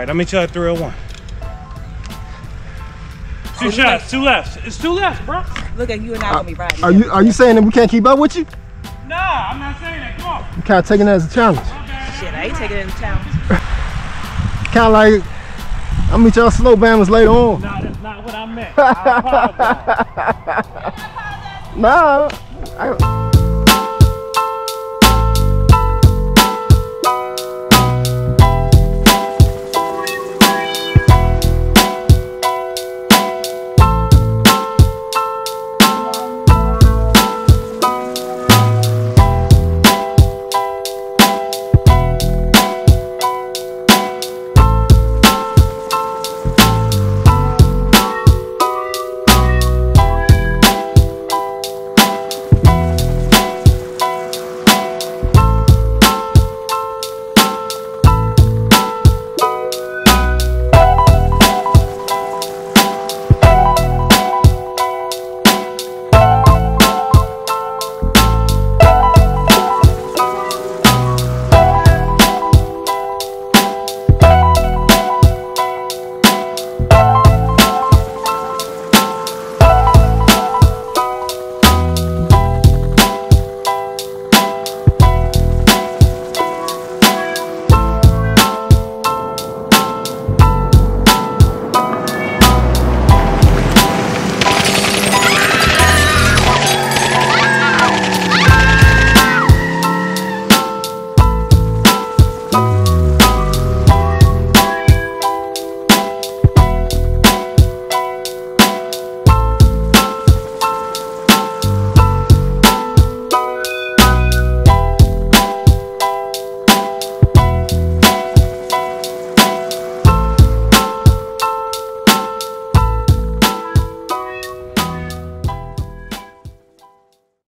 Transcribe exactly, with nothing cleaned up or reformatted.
right, I'll meet you at three oh one. Two shots, two lefts. It's two lefts, bro. Look at you and I gonna be riding. Are you are you saying that we can't keep up with you? Nah, I'm not saying that. Come on. You kind of taking that as a challenge. Shit, I ain't taking it as a challenge. Kind of like, I'll meet y'all slow bammers later on. Nah, that's not what I meant. I apologize. Nah. I,